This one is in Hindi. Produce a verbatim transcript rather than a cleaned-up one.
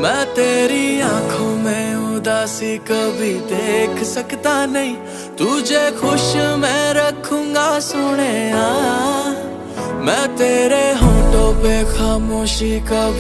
मैं तेरी आंखों में उदासी कभी देख सकता नहीं, तुझे खुश मैं रखूंगा सोने। मैं तेरे होठों पे खामोशी कभी